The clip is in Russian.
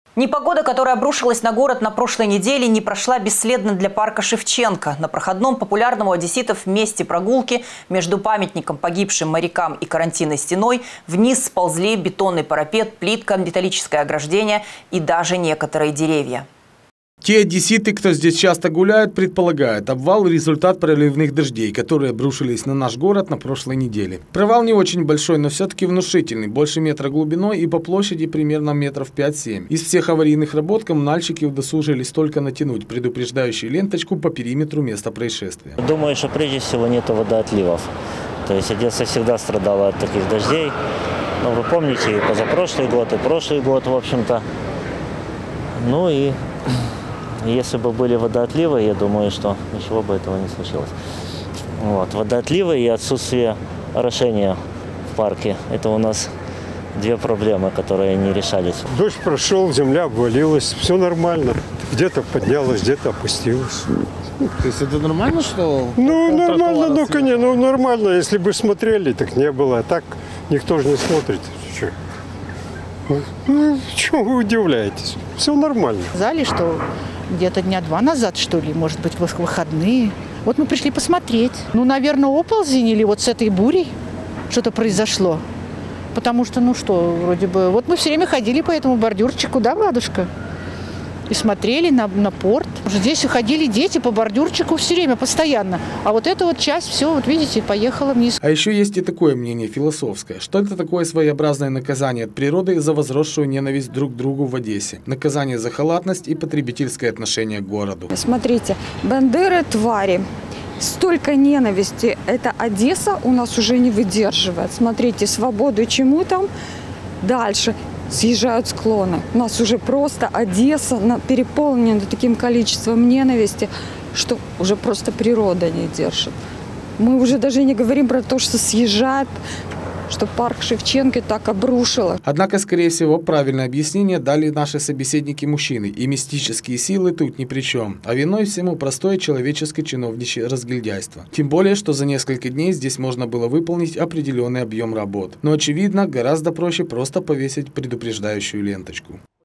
Непогода, которая обрушилась на город на прошлой неделе, не прошла бесследно для парка Шевченко. На проходном популярном у одесситов месте прогулки между памятником погибшим морякам и карантинной стеной вниз сползли бетонный парапет, плитка, металлическое ограждение и даже некоторые деревья. Те одесситы, кто здесь часто гуляют, предполагают, обвал – результат проливных дождей, которые обрушились на наш город на прошлой неделе. Провал не очень большой, но все-таки внушительный, больше метра глубиной и по площади примерно метров 5-7. Из всех аварийных работ коммунальщики удосужились только натянуть предупреждающую ленточку по периметру места происшествия. Думаю, что прежде всего нет водоотливов. То есть Одесса всегда страдала от таких дождей. Но вы помните, и позапрошлый год, и прошлый год, в общем-то. Ну и если бы были водоотливы, я думаю, что ничего бы этого не случилось. Вот. Водоотливы и отсутствие орошения в парке – это у нас две проблемы, которые не решались. Дождь прошел, земля обвалилась, все нормально. Где-то поднялась, где-то опустилась. То есть это нормально, что… Ну, нормально, ну, конечно, ну, нормально. Если бы смотрели, так не было. А так никто же не смотрит. Чего вы удивляетесь? Все нормально. Сказали, что где-то дня 2 назад, что ли, может быть, выходные. Вот мы пришли посмотреть. Ну, наверное, оползень или вот с этой бурей что-то произошло. Потому что, ну что, вроде бы… Вот мы все время ходили по этому бордюрчику, да, Владушка? И смотрели на порт. Здесь ходили дети по бордюрчику все время, постоянно. А вот эта вот часть, все, вот видите, поехала вниз. А еще есть и такое мнение философское, что это такое своеобразное наказание от природы за возросшую ненависть друг к другу в Одессе. Наказание за халатность и потребительское отношение к городу. Смотрите, бандеры твари. Столько ненависти. Эта Одесса у нас уже не выдерживает. Смотрите, свободу чему там? Дальше. Съезжают склоны. У нас уже просто Одесса переполнена таким количеством ненависти, что уже просто природа не держит. Мы уже даже не говорим про то, что съезжает, что парк Шевченко так обрушило. Однако, скорее всего, правильное объяснение дали наши собеседники-мужчины, и мистические силы тут ни при чем. А виной всему простое человеческое чиновничье разгильдяйство. Тем более, что за несколько дней здесь можно было выполнить определенный объем работ. Но, очевидно, гораздо проще просто повесить предупреждающую ленточку.